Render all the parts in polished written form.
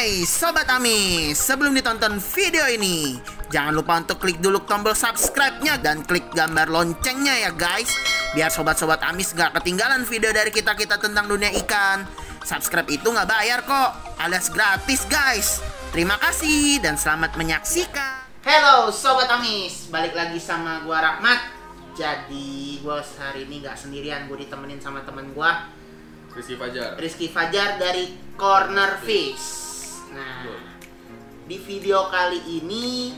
Hai Sobat Amis, sebelum ditonton video ini, jangan lupa untuk klik dulu tombol subscribe-nya dan klik gambar loncengnya ya guys, biar sobat-sobat Amis gak ketinggalan video dari kita-kita tentang dunia ikan. Subscribe itu gak bayar kok, alias gratis guys. Terima kasih dan selamat menyaksikan. Halo Sobat Amis, balik lagi sama gua Rahmat. Jadi gua hari ini gak sendirian, gua ditemenin sama temen gua Rizky Fajar dari Corner Fish. Nah, di video kali ini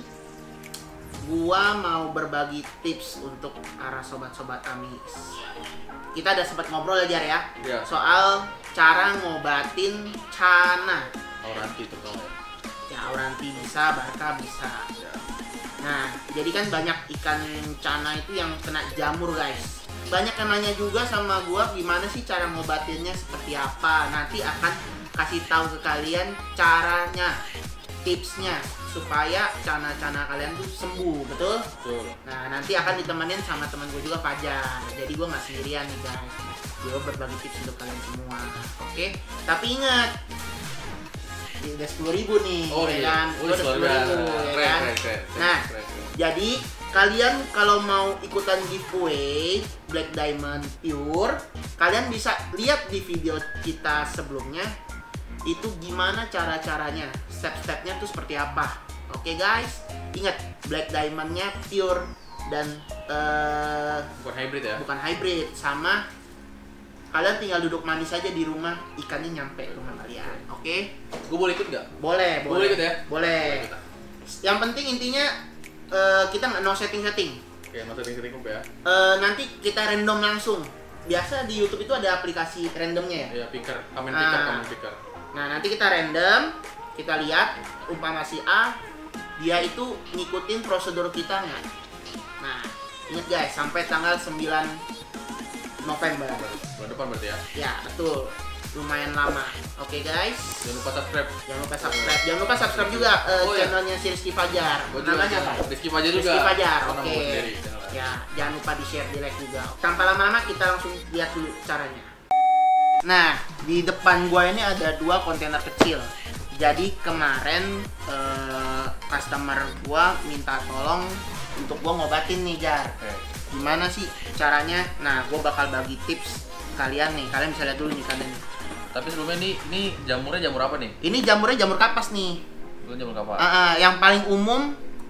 gua mau berbagi tips untuk arah sobat-sobat Amis. Kita udah sempat ngobrol ya Jar ya, soal cara ngobatin cana. Auranti terutama ya. Auranti bisa, barca bisa. Nah, jadi kan banyak ikan cana itu yang kena jamur guys. Banyak yang nanya juga sama gua gimana sih cara ngobatinnya, seperti apa. Nanti akan kasih tahu ke kalian caranya, tipsnya supaya cana-cana kalian tuh sembuh, betul? Betul. Nah, nanti akan ditemenin sama teman gue juga Fajar. Jadi gua nggak sendirian nih guys. Gua berbagi tips untuk kalian semua. Oke? Tapi ingat, udah 10.000 nih, oh, ya iya. kan? Udah 10.000 ya kan? Nah, jadi kalian kalau mau ikutan giveaway Black Diamond Pure, kalian bisa lihat di video kita sebelumnya itu gimana cara-caranya, step-stepnya tuh seperti apa. Oke guys, ingat Black Diamondnya pure dan bukan hybrid ya? Bukan hybrid, sama kalian tinggal duduk manis aja di rumah, ikannya nyampe rumah kalian. Oke? Gue boleh ikut nggak? Boleh. Boleh ikut ya? Boleh. Yang penting intinya kita nggak no setting-setting. Oke, no setting-setting ya. Nanti kita random langsung. Biasa di YouTube itu ada aplikasi randomnya ya? Iya, picker, comment picker. Nah, nanti kita random, kita lihat umpama si A, dia itu ngikutin prosedur kita nggak? Nah, ingat guys, sampai tanggal 9 November. Bulan depan berarti ya? Ya, betul. Lumayan lama. Oke guys. Jangan lupa subscribe. Jangan lupa subscribe juga channelnya si Rizky Fajar. Namanya apa? Rizky Fajar juga. Rizky Fajar. Oh, Oke. Ya, jangan lupa di share, di like juga. Tanpa lama-lama kita langsung lihat dulu caranya. Nah, di depan gua ini ada 2 kontainer kecil. Jadi kemarin customer gua minta tolong untuk gua ngobatin nih Jar. Gimana sih caranya? Nah, gua bakal bagi tips kalian nih. Kalian bisa lihat dulu nih kalian. Tapi sebelumnya ini jamurnya jamur apa nih? Ini jamurnya jamur kapas nih. Bukan jamur kapas. Yang paling umum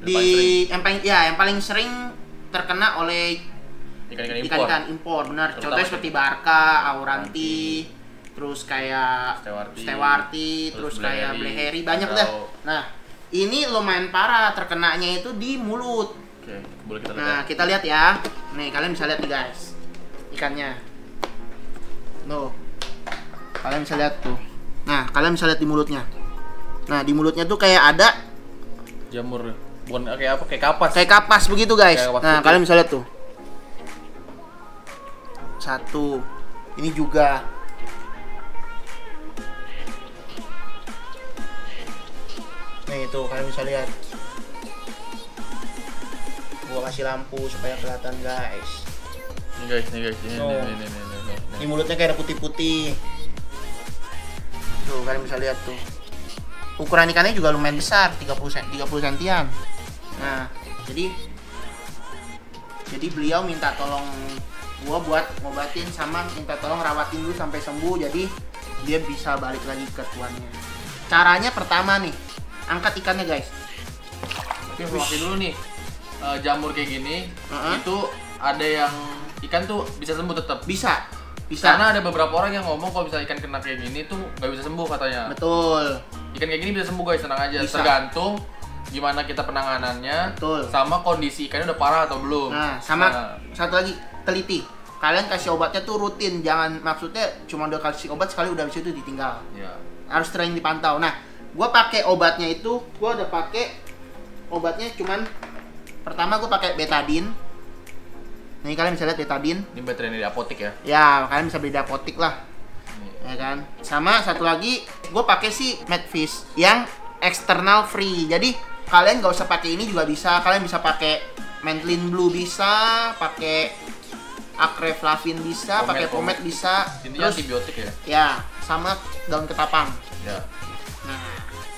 yang paling sering terkena oleh ikan-ikan impor, benar. Contohnya seperti barca, auranti, terus kayak stewarti, terus kayak bleheri, banyak dah. Nah, ini lumayan parah terkenanya itu di mulut. Oke, boleh kita lihat. Nah, kita lihat ya. Nih, kalian bisa lihat nih guys, ikannya. Kalian bisa lihat tuh. Nah, kalian bisa lihat di mulutnya. Nah, di mulutnya tuh kayak ada jamur. Bukan kayak apa? Kayak kapas. Kayak kapas begitu, guys. Kapas nah, putih. kalian bisa lihat tuh. Satu. Ini juga. Nih, tuh kalian bisa lihat. Gua kasih lampu supaya kelihatan, guys. Ini guys. Ini. Di mulutnya kayak ada putih-putih. Tuh, kalian bisa lihat tuh. Ukuran ikannya juga lumayan besar, 30 sentian. Nah, jadi beliau minta tolong gua buat ngobatin sama minta tolong rawatin dulu sampai sembuh, jadi dia bisa balik lagi ke tuannya. Caranya pertama nih, angkat ikannya, guys. Oke, waktu dulu nih. Jamur kayak gini, itu ada yang ikan tuh bisa sembuh tetap. Bisa. Karena ada beberapa orang yang ngomong kalau bisa ikan kena kayak gini tuh nggak bisa sembuh katanya. Betul. Ikan kayak gini bisa sembuh guys, tenang aja. Bisa. Tergantung gimana kita penanganannya. Betul. Sama kondisi ikannya udah parah atau belum. Nah, sama satu lagi, teliti. Kalian kasih obatnya tuh rutin, jangan maksudnya cuma udah kasih obat sekali udah habis itu ditinggal. Ya. Harus sering dipantau. Nah, gua pakai obatnya itu, gua udah pakai obatnya cuman pertama gua pakai betadine. Nih kalian bisa lihat betadine. Ini baterai di apotek ya? Ya, kalian bisa beli di apotek lah. Ya kan? Sama satu lagi, gue pakai si Medfish yang external free. Jadi kalian nggak usah pakai ini juga bisa. Kalian bisa pakai Mentlin Blue bisa, pakai Acreflavin bisa, pakai pomade bisa. Intinya Terus antibiotik ya? ya, sama daun ketapang. Ya. Nah,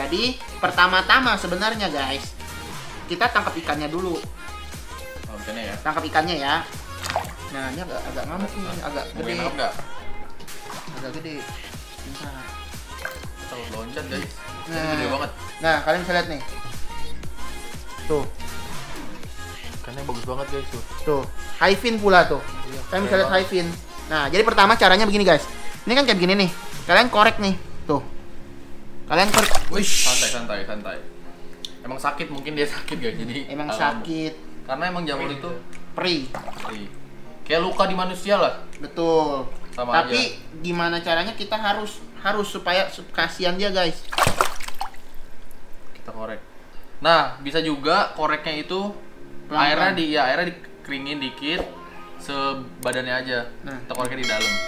Jadi pertama-tama sebenarnya guys, kita tangkap ikannya dulu. Oh, ikannya ya. Tangkap ikannya ya. Nah ini agak ngamuk nih, agak gede. Mau nggak? Agak gede. Bentar. Terlalu loncat guys. Nah. Gede banget. Nah kalian bisa lihat nih. Tuh. Ikannya bagus banget guys tuh. Tuh. High fin pula tuh. Iya, Kalian bisa lihat high fin. Nah jadi pertama caranya begini guys. Ini kan kayak begini nih. Kalian korek nih. Tuh. Kalian korek. Wih, santai. Emang sakit, mungkin dia sakit guys. Jadi Emang sakit. karena emang jamur itu Perih. kayak luka di manusia lah. Betul. Sama Tapi gimana caranya kita harus supaya kasihan dia guys. Kita korek. Nah, bisa juga koreknya itu Pelan-pelan. airnya dikeringin dikit sebadannya aja. Nah. Kita koreknya di dalam.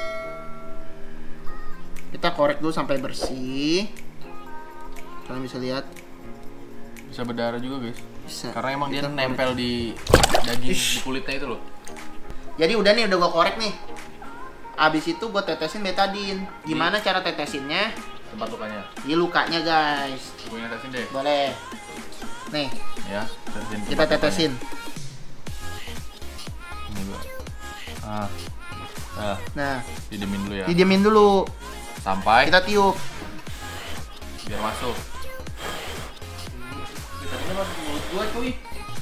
Kita korek dulu sampai bersih. Kalian bisa lihat. Bisa berdarah juga guys. Bisa. Karena emang dia Kita nempel di daging di kulitnya itu loh. Jadi udah nih, udah gua korek nih. Abis itu gua tetesin betadine. Gimana cara tetesinnya? Tempat lukanya. Di lukanya guys. Gue yang tetesin deh. Boleh. Nih, Ya, tetesin. kita tempat tetesin. lukanya. Ini gua. Nah, Didiemin dulu ya. didiemin dulu. Sampai Kita tiup. biar masuk. Betadine masuk ke mulut gua cuy.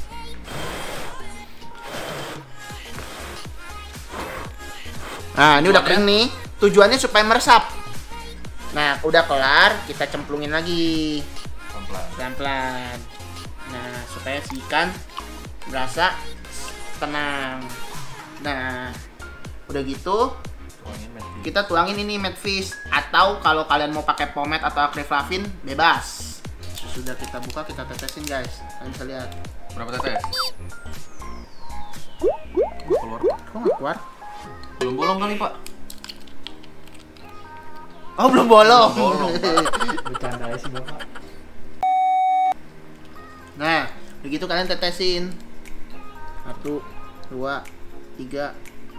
Nah, ini udah kering nih. Tujuannya supaya meresap. Nah, udah kelar, kita cemplungin lagi Pelan-pelan. pelan-pelan. Nah, supaya si ikan berasa tenang. Nah, udah gitu Tuangin Medfi. kita tuangin ini Medfish, atau kalau kalian mau pakai pomade atau akriflavin bebas. Sudah kita buka, kita tetesin guys. Kalian bisa lihat. Berapa tetes? Keluar. Kok nggak keluar? Belum bolong kali, Pak. Oh, belum bolong. Belum bolong, Bercanda aja sih Bapak. Nah, begitu kalian tetesin. 1, 2, 3,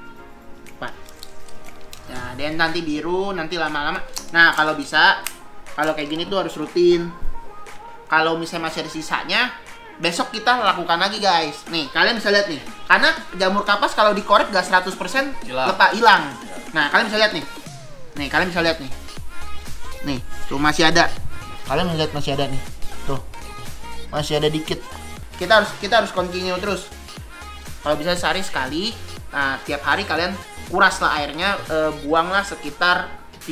4. Nah, dan nanti biru, nanti lama-lama. Nah, kalau bisa, kalau kayak gini tuh harus rutin. Kalau misalnya masih ada sisanya, besok kita lakukan lagi guys. Nih, kalian bisa lihat nih. Karena jamur kapas kalau dikorek gak 100% hilang. Nah, kalian bisa lihat nih. Nih, kalian bisa lihat nih. Nih, tuh masih ada. Kalian lihat masih ada nih. Tuh. Masih ada dikit. Kita harus continue terus. Kalau bisa sehari sekali. Nah, tiap hari kalian kuraslah airnya, buanglah sekitar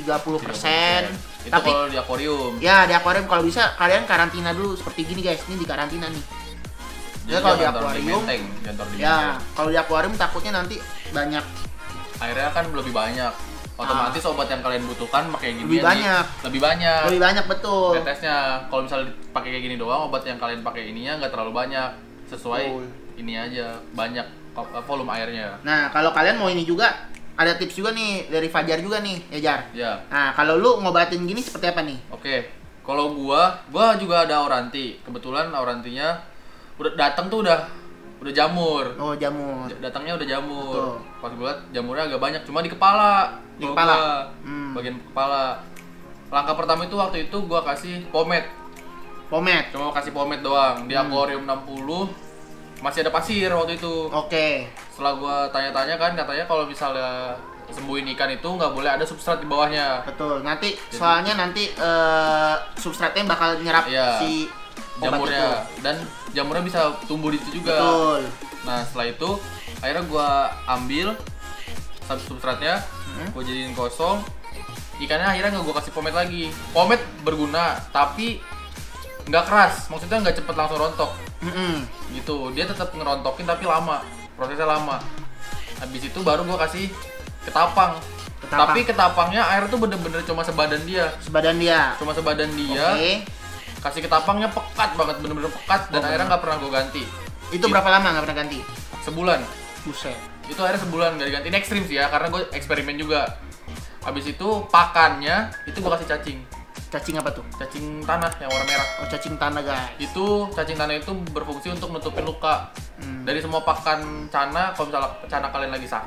30%. Itu Tapi kalau di akuarium. ya di akuarium kalau bisa kalian karantina dulu seperti gini guys. Ini di karantina nih. Jadi kalau di jangan taruh akuarium, menteng, jangan taruh di Ya, menteng. kalau di akuarium takutnya nanti banyak Airnya kan lebih banyak. Otomatis obat yang kalian butuhkan pakai gini Lebih banyak. Lebih banyak betul. tetesnya. Kalau misalnya pakai kayak gini doang, obat yang kalian pakai ininya nggak terlalu banyak. Sesuai Betul. ini aja, banyak volume airnya. Nah, kalau kalian mau ini juga ada tips juga nih dari Fajar juga nih, ya Jar. Ya. Nah, kalau lu ngobatin gini seperti apa nih? Oke, kalau gua juga ada auranti. Kebetulan aurantinya udah datang tuh udah jamur. Oh, jamur. Datangnya udah jamur. Betul. Pas gua liat jamurnya agak banyak, cuma di kepala. Di Kalau kepala? gua, Hmm. bagian kepala. Langkah pertama itu waktu itu gua kasih pomade. Pomade. Cuma kasih pomade doang. Di akuarium 60 masih ada pasir waktu itu. Oke. Setelah gua tanya-tanya kan, katanya kalau misalnya sembuhin ikan itu nggak boleh ada substrat di bawahnya. Betul. Nanti soalnya nanti substratnya bakal nyerap Iya. si obat Jamurnya itu. dan jamurnya bisa tumbuh di situ juga. Betul. Nah setelah itu akhirnya gua ambil substratnya, gua jadiin kosong. Ikannya akhirnya nggak gua kasih pomade lagi. Pomade berguna tapi nggak keras, maksudnya nggak cepet langsung rontok gitu. Dia tetap ngerontokin tapi lama, prosesnya lama. Habis itu baru gua kasih ketapang. Ketapang. Tapi ketapangnya air tuh bener-bener cuma sebadan dia. Sebadan dia. Cuma sebadan dia. Oke. Kasih ketapangnya pekat banget, bener-bener pekat, dan akhirnya nggak pernah gue ganti. Itu berapa lama nggak pernah ganti? Sebulan. Buset. Itu akhirnya sebulan nggak diganti. Ini ekstrim sih ya, karena gue eksperimen juga. Habis itu pakannya itu gue kasih cacing. Cacing apa tuh? Cacing tanah yang warna merah. Oh, cacing tanah guys. Itu cacing tanah itu berfungsi untuk nutupin luka. Dari semua pakan cana, kalau misalnya cana kalian lagi sakit,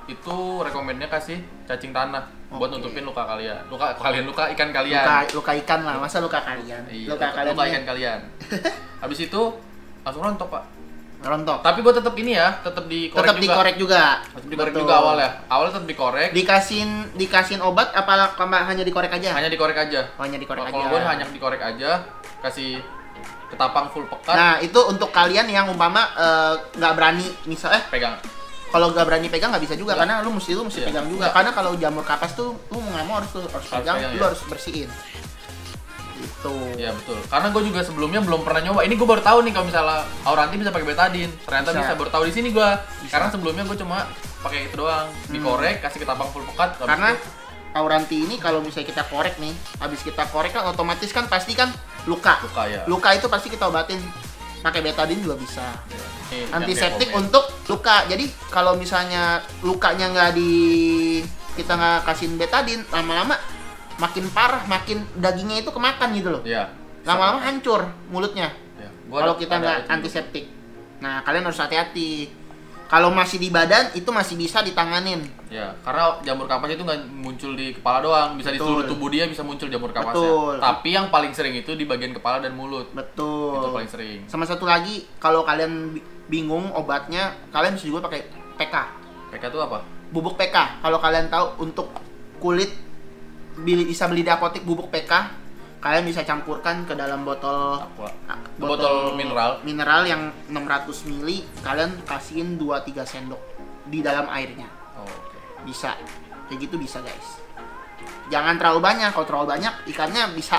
itu rekomennya kasih cacing tanah buat Oke. nutupin luka kalian. Luka ikan kalian. Luka ikan lah, masa luka kalian? Iya, luka kalian luka ikan kalian. Habis itu langsung rontok, Pak. rontok. Tapi gua tetap ini ya, tetap dikorek Tetap juga. dikorek juga. Tetap dikorek Betul. juga awalnya. Awalnya tetap dikorek. Dikasihin obat apa hanya dikorek aja? Hanya dikorek aja. Oh, hanya dikorek Kalau aja. gua hanya dikorek aja, kasih ketapang full pekat, Nah, itu untuk kalian yang umpama nggak berani misalnya pegang. kalau nggak berani pegang nggak bisa juga Nggak. karena lu mesti Iya. pegang juga. Nggak. Karena kalau jamur kapas tuh lu mau nggak mau harus pegang, pegang, lu ya. harus bersihin. Gitu. Iya betul. Karena gue juga sebelumnya belum pernah nyoba. Ini gue baru tahu nih kalau misalnya Auranti bisa pakai betadine. Ternyata bisa, baru tahu di sini gue. Karena sebelumnya gue cuma pakai itu doang. Dikorek, kasih ketapang full pekat. habis Karena itu- Auranti ini kalau misalnya kita korek nih, habis kita korek kan otomatis kan pasti kan luka. luka ya. Luka itu pasti kita obatin pakai betadine juga bisa. Ini yang Antiseptik dia komen. untuk luka. Jadi kalau misalnya lukanya kita nggak kasihin betadine, lama-lama makin parah, makin dagingnya itu kemakan gitu loh. Iya. Lama-lama hancur mulutnya. Ya. Kalau kita nggak antiseptik. Nah, kalian harus hati-hati. Kalau masih di badan itu masih bisa ditanganin. Ya, karena jamur kapas itu nggak muncul di kepala doang, bisa di Betul. seluruh tubuh dia bisa muncul jamur kapasnya. Betul. Tapi yang paling sering itu di bagian kepala dan mulut. Betul. Itu paling sering. Sama satu lagi, kalau kalian bingung obatnya, kalian bisa juga pakai PK. PK itu apa? Bubuk PK. Kalau kalian tahu untuk kulit bisa beli di apotek bubuk PK, kalian bisa campurkan ke dalam botol Aqua. Botol mineral. mineral yang 600 ml, kalian kasihin 2-3 sendok di dalam airnya. Oh, oke. Bisa. Kayak gitu bisa, guys. Jangan terlalu banyak. Kalau terlalu banyak ikannya bisa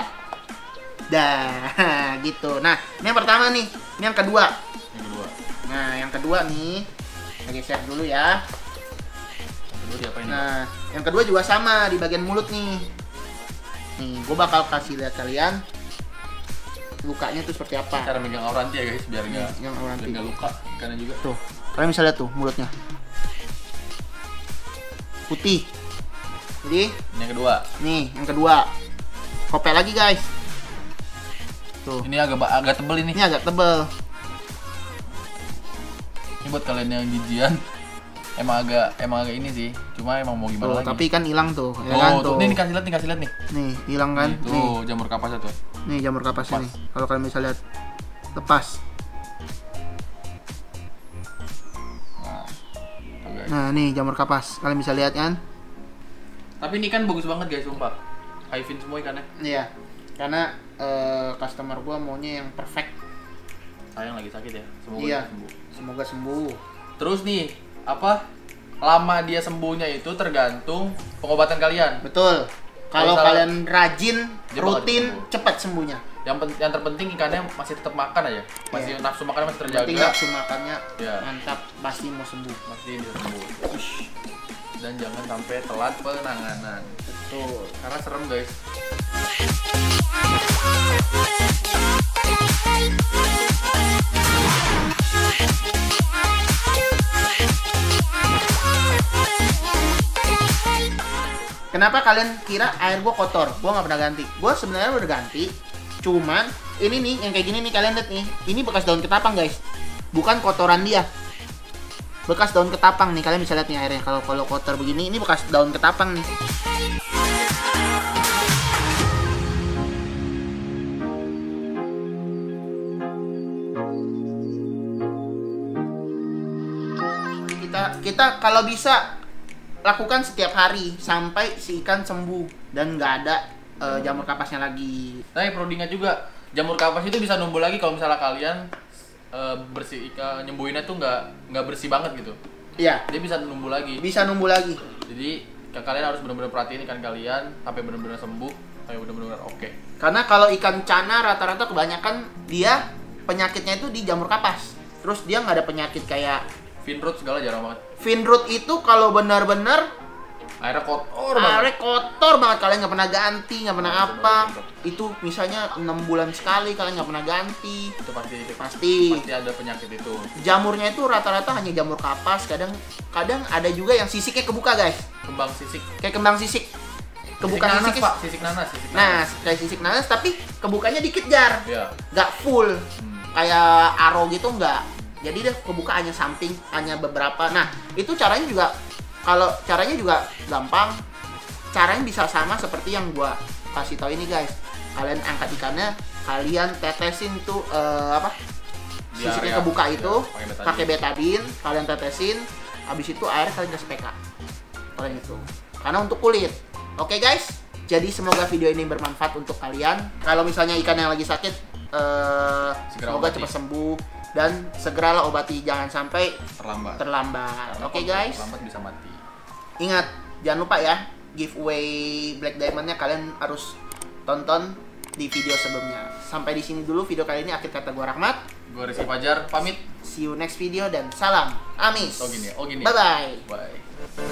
dah gitu. Nah, ini yang pertama nih. Ini yang kedua. Yang kedua. Nah, yang kedua nih. Lagi share dulu ya. Yang kedua diapain nih? Nah, yang kedua juga sama di bagian mulut nih. Nih, gue bakal kasih lihat kalian lukanya tuh seperti apa. Cara megang Auranti ya guys, biar nggak yang Auranti. biar nggak luka ikannya juga. Tuh, kalian bisa lihat tuh mulutnya. Putih. Jadi, Ini yang kedua. nih, yang kedua. Kopel lagi, guys. Tuh. Ini agak tebel ini. Ini agak tebel. Ini buat kalian yang jijian. Emang agak ini sih. Cuma emang mau Tuh, gimana lagi. tapi kan hilang tuh, ya Oh, kan tuh. tuh. Nih kasih lihat nih. Nih, hilang kan? Nih, Nih, tuh jamur kapasnya tuh. nih jamur kapasnya Lepas. nih. Kalau kalian bisa lihat, lepas. Nah, tuh guys. Nah, nih jamur kapas. Kalian bisa lihat kan? Tapi ini kan bagus banget guys, sumpah. High fin semua ikannya. Iya. Karena customer gua maunya yang perfect. Sayang lagi sakit ya. Semoga Iya. dia sembuh. Semoga sembuh. Terus nih, apa? Lama dia sembuhnya itu tergantung pengobatan kalian. Betul. Kalau Kalau kalian rajin, dia bakal rutin, sembuh. cepat sembuhnya. Yang terpenting ikannya masih tetap makan aja. Masih Iya. nafsu makannya masih Yang terjaga. penting nafsu makannya Iya. mantap, pasti mau sembuh. Masih bisa sembuh. Dan jangan sampai telat penanganan. Betul. Karena serem guys. Kenapa kalian kira air gua kotor? Gua nggak pernah ganti. Gua sebenarnya udah ganti. Cuman ini nih yang kayak gini nih kalian lihat nih. Ini bekas daun ketapang, guys. Bukan kotoran dia. Bekas daun ketapang nih, kalian bisa lihat nih airnya. Kalau kotor begini, ini bekas daun ketapang nih. Kita kalau bisa lakukan setiap hari sampai si ikan sembuh dan nggak ada jamur kapasnya lagi. Nah, yang perlu diingat juga, jamur kapas itu bisa numbuh lagi kalau misalnya kalian bersih ikan, nyembuhinnya tuh nggak bersih banget gitu. Iya, Dia bisa numbuh lagi. bisa numbuh lagi. Jadi kalian harus benar-benar perhatiin ikan kalian sampai benar-benar sembuh, sampai benar-benar oke. Karena kalau ikan cana rata-rata kebanyakan dia penyakitnya itu di jamur kapas. Terus dia nggak ada penyakit kayak Fin root segala jarang banget. fin root itu kalau benar-benar Airnya kotor banget. airnya kotor banget, kalian nggak pernah ganti, nggak pernah Nah, apa. bener. Itu misalnya 6 bulan sekali kalian nggak pernah ganti. Itu Pasti. pasti ada penyakit itu. Jamurnya itu rata-rata hanya jamur kapas, kadang ada juga yang sisiknya kebuka, guys. Kembang sisik. Kayak kembang sisik. Kebuka Sisik nanas, sisiknya. Pak. Sisik nanas. Nah, kayak sisik nanas tapi kebukanya dikit, jar. Iya. Nggak full. Hmm. Kayak aro gitu nggak. Jadi dia kebuka hanya samping, hanya beberapa. Nah, itu caranya juga kalau caranya juga gampang. Caranya bisa sama seperti yang gua kasih tahu ini guys. Kalian angkat ikannya, kalian tetesin tuh Biar sisinya ya, kebuka itu ya, pakai betadine, kalian tetesin, habis itu air kalian kasih PK. Kalian itu. Karena untuk kulit. Oke guys, jadi semoga video ini bermanfaat untuk kalian. Kalau misalnya ikan yang lagi sakit, semoga obati. cepat sembuh dan segeralah obati, jangan sampai terlambat. terlambat. Karena Oke kalau guys, terlambat bisa mati. ingat jangan lupa ya, giveaway Black Diamond-nya kalian harus tonton di video sebelumnya. Sampai di sini dulu video kali ini. Akhir kata gua Rahmat. Gue Rizky Fajar pamit. See you next video dan salam Amis. Oh gini. Bye bye. Bye.